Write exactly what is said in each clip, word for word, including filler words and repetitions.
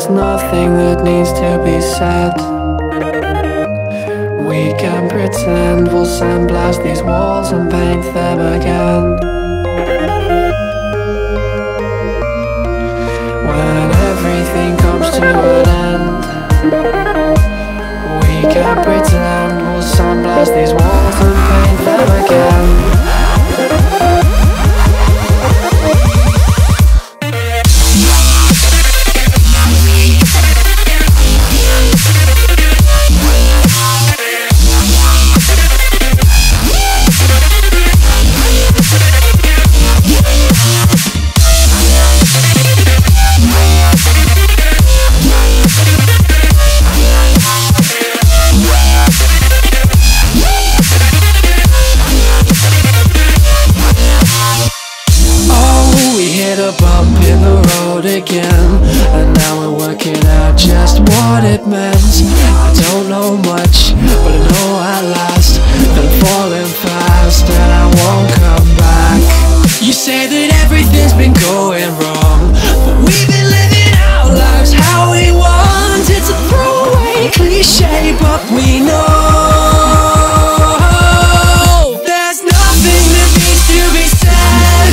there's nothing that needs to be said. We can pretend we'll sandblast these walls and paint them again. When everything comes to an end, we can pretend we'll sandblast these walls and paint them again. Again, and now we're working out just what it meant. I don't know much, but I know at last that I'm falling fast and I won't come back. You say that everything's been going wrong, but we've been living our lives how we want. It's a throwaway cliche, but we know there's nothing that needs to be said.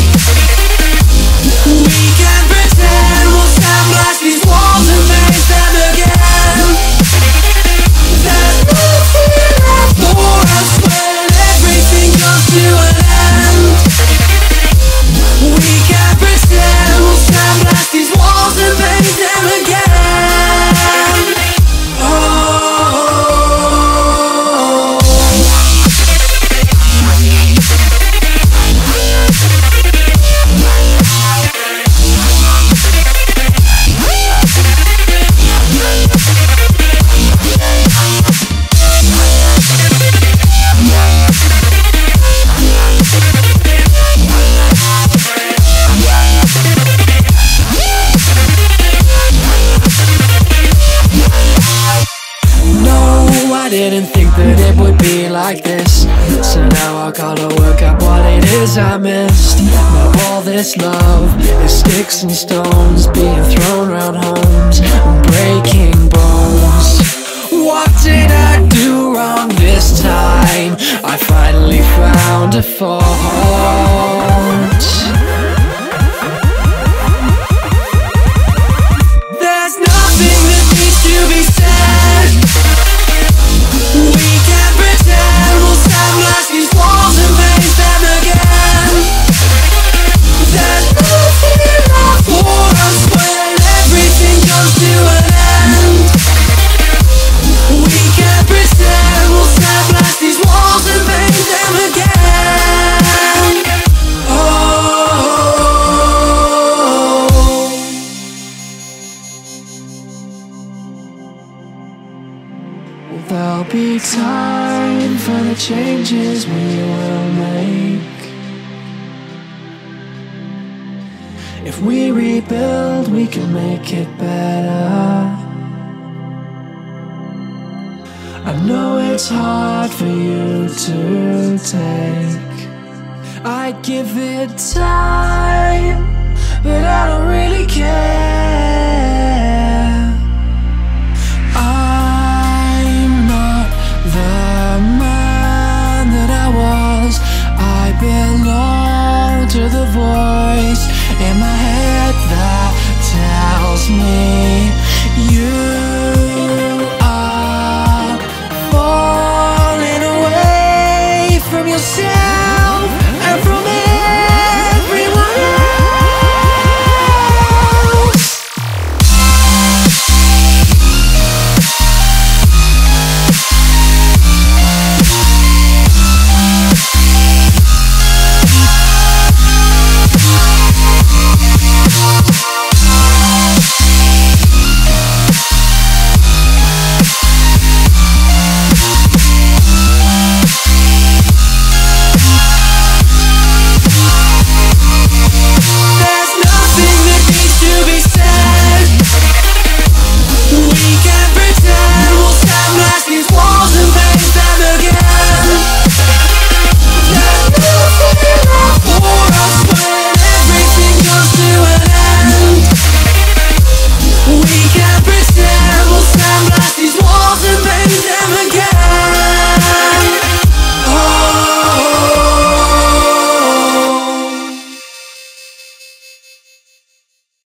We can pretend we'll sandblast these walls and paint them again. There's nothing left for us when everything comes to an end. We can pretend we'll sandblast these walls and paint them again. Oh. I didn't think that it would be like this, so now I gotta work out what it is I missed. Now all this love is sticks and stones being thrown around homes and breaking bones. What did I do wrong this time? I finally found a fault. There's nothing that needs to be said. We can pretend we'll sandblast these walls and paint them again. There's nothing left for us when everything comes to an end. We can pretend we'll sandblast these walls and paint them again. Oh. There'll be time for the changes we will make. If we rebuild, we can make it better. I know it's hard for you to take. I'd give it time, but I don't really care.